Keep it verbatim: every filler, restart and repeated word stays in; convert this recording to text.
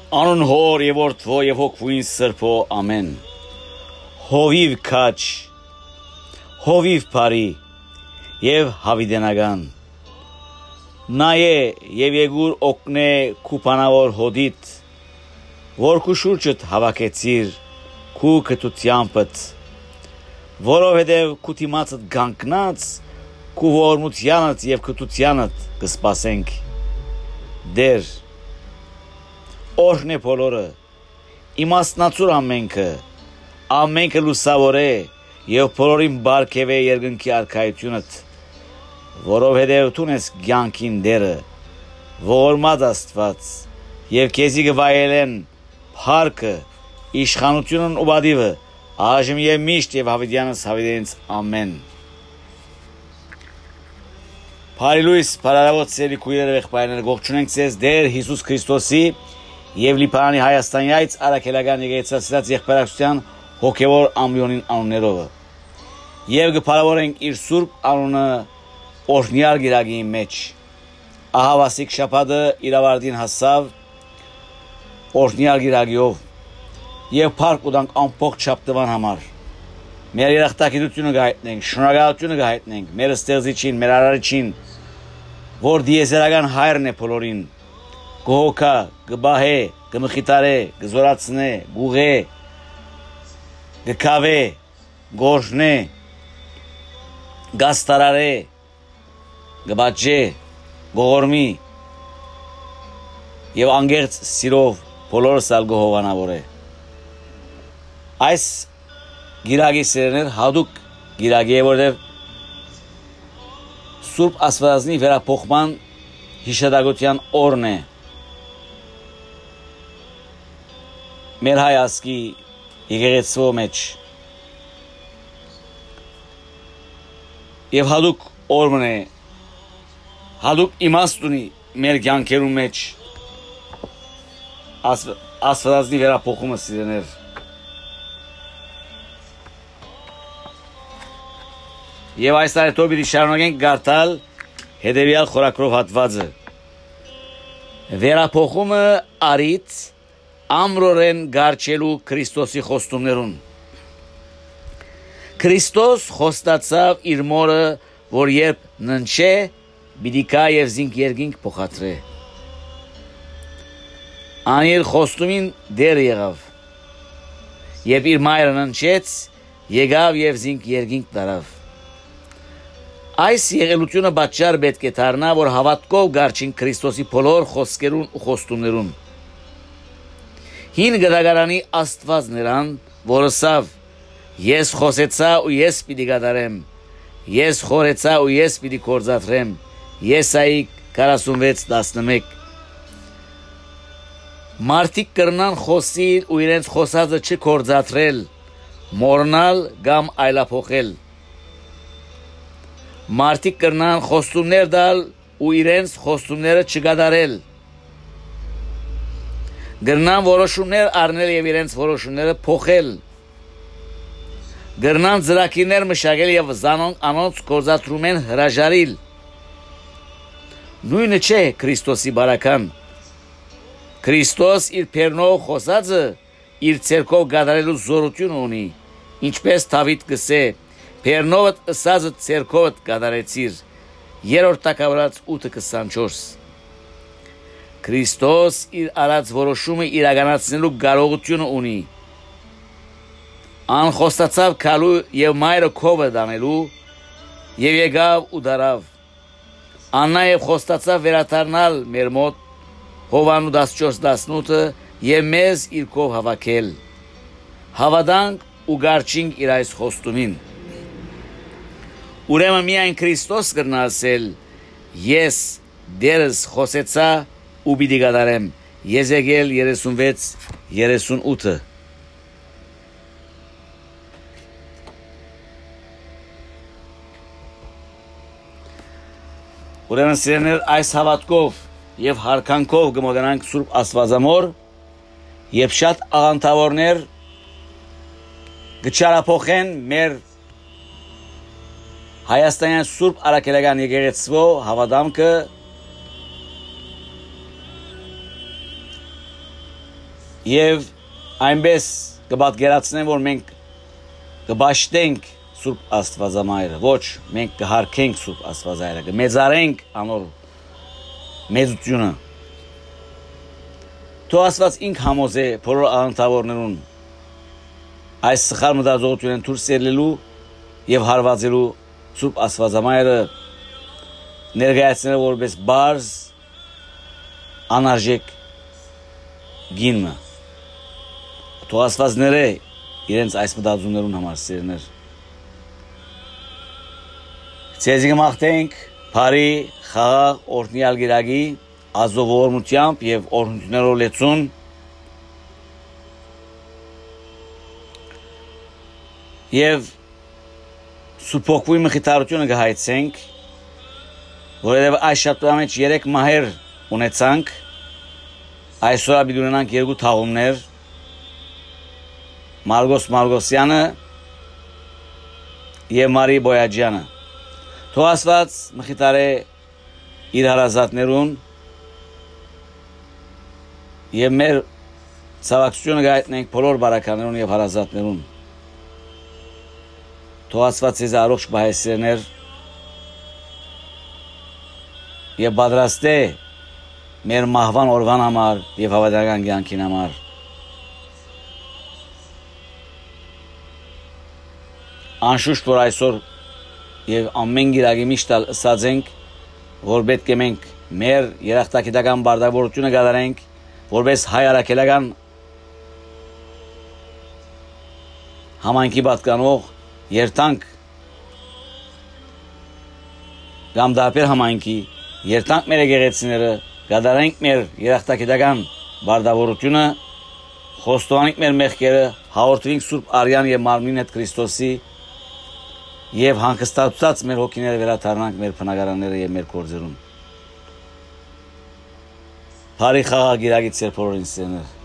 Անուն Հոր եւ Որդվո եւ Հոգվույն Սրբո ամեն։ Հովիվ քաչ, հովիվ բարի եւ հավիդենական։ Նայե եւ եկուր օգնե քուփանավոր հոդիտ, որ քու շուրջդ հավաքեցիր քու կտությամբ, որովհետեւ քու դիմացդ գանկնած քու ողորմությանդ եւ կտությանդ կսպասենք։ Դեր Օրհնե բոլորը, իմաստնացուր ամենքը, ամենքը լուսավոր է եւ բոլորին բարգեւե երկնքի արքայությունդ, որովհետեւ դու ես կյանքին դերը, ողորմած Աստված, եւ քեզի գվայելեն փառքը, իշխանությունն ու բադիվը, այժմ եւ միշտ եւ հավիտյանս հավիտենից ամեն։ Փարիլույս բարարավոտ սերի քույրերը եղբայրները գողջունենք ձեզ Տեր Հիսուս Քրիստոսի եւ Լիբանանի Հայաստանյայց արաքելական եկեղեցացած եղբայրակցության հոգեվոր ամբիոնին անուններով եւ գփարավորենք իր սուրբ անունը օրհնյալ գիրագի մեջ ահավասիկ շաբաթը իրավարտին հասավ օրհնյալ գիրագիով եւ փառք ուտանք ամբողջ շաբթվան համար մեր երախտագիտությունը գայտնենք շնորհակալությունը գայտնենք մեր ստեղծիչին մեր արարիչին որ դիեզերական հայրն է բոլորին գոհոքա, գբահե, գմխիտարե, գզորացնե, գուղե, գքավե, գորժնե, գաստարարե, գբաջե, գողորմի եւ անգերց սիրով բոլորս ալ գողովանավոր է։ Այս գիրագի սերներ հադուկ գիրագի է, որտեղ Սուրբ Աստվածածնի վերափոխման հիշատակության օրն է։ Մեր հայ ազգի եկեղեցու մեջ եւ հատուկ օրն է հատուկ իմաստ ունի մեր կյանքերում մեջ Աստվածածնի վերափոխումը սիրեներ եւ այս տարեթով պիտի շարունակենք գարտալ հետեւյալ խորագրով հատվածը վերափոխումը արից ամրորեն գարչելու Քրիստոսի խոստումներուն Քրիստոս խոստացավ իր մորը, որ երբ ննչե, պիտի կա եւ զինք երկինք փոխադրե Անիր խոստումին դեր եղավ Երբ իր մայրը ննչեց, եկավ եւ զինք երկինք տարավ Այս եղելությունը պատճառ պետք է դառնա, որ հավատքով գարչին Քրիստոսի բոլոր խոսքերուն ու խոստումներուն Հին գդագարանի Աստված նրան, որ ասավ, ես խոսեցա ու ես պիտի գադարեմ, ես խորեցա ու ես պիտի կործադրեմ, Եսայի քառասունվեց տասնմեկ Մարդիկ կրնան խոսիր ու իրենց խոսածը չկործադրել, մոռնալ կամ այլափոխել Մարդիկ կրնան խոստումներ տալ ու իրենց խոստումները չգադարել Գրնան որոշումներ առնել եւ իրենց որոշումները փոխել Գրնան ծրագիրներ մշակել եւ զանոնք անոնց կործադրում են հրաժարիլ Նույնը չէ Քրիստոսի բարական Քրիստոս իր փերնով խոսածը իր ցերկով գադարելու զորություն ունի ինչպես Դավիթ գսե Փերնովդ ըսածը ցերկովդ գադարեցիր երրորդ Թագավորաց ութ քսանչորս Քրիստոս իր արած որոշումը իրականացնելու կարողությունը ունի Ան խոստացավ քալու եւ մայրը քովը դանելու եւ եկավ ու դարավ Ան նաեւ խոստացավ վերադառնալ մեր մոտ Հովանու տասնչորս տասնութը եւ մեզ իր քով հավաքել Հավատանք ու գարչինք իր այս խոստումին Ուրեմն միայն Քրիստոս կրնա ասել Ես դերս խոսեցա ու պիտի գադարեմ Եզեկիել երեսունվեց երեսունութը Ուրեմն սիրեներ այս հավատքով եւ հարկանքով գմոդենանք Սուրբ Աստվածամոր եւ շատ աղանդավորներ գճարափոխեն մեր Հայաստանյան Սուրբ Արաքելական եկեղեցու հավատամքը Եվ այնպես կպատկերացնեմ, որ մենք կբաշխենք Սուրբ Աստվածամայրը, ոչ մենք կհարգենք Սուրբ Աստվածայրը, կմեծարենք անոր մեծությունը։ Թող Աստված ինք համոզե բոլոր աղանդավորներուն այս սխալ մտածողությունն դուրս ելնելու եւ հարվածելու Սուրբ Աստվածամայրը ներկայացնել որպես բարձ անարժեք գինը։ Թող Աստված ները իրենց այս մտածումներուն համար սերներ։ Ցեզի կմաղթենք բարի խաղաղ օրհնյալ գիրագի ազովորմությամբ եւ օրհնություններով լեցուն եւ սուփոքվի մխիթարությունը կհայցենք, որովհետեւ այս շաբաթի մեջ երեք մահեր ունեցանք, այսօր պիտի ունենանք երկու թաղումներ, Մարգոս Մարգոսյանը եւ Մարի Բոյաջյանը։ Թող Աստված մխիթարե իր հարազատներուն եւ մեր ցավակցությունը գայտնենք բոլոր բարականերուն եւ հարազատներուն։ Թող Աստված ձեզ առողջ բայսերներ եւ պատրաստե մեր մահվան օրվան համար եւ հավատական կյանքին համար։ Անշուշտ որ այսօր եւ ամեն գիրագի միշտ ասած ենք, որ պետք է մենք մեր երախտագիտական բարդավորությունը կատարենք, որպես հայ արաքելական համայնքի պատկանող երթանք կամ դապեր համայնքի երթանք մեր եկեղեցիները կատարենք մեր երախտագիտական բարդավորությունը, խոստովանենք մեր մեղքերը, հաղորդվենք Սուրբ Արյան եւ Մարմին հետ Քրիստոսի եւ հանգստացած մեր հոգիները վերադառնանք մեր բնակարանները եւ մեր գործերում։ Բարի խաղաղ գիրագի ծեր բոլորին սերներ։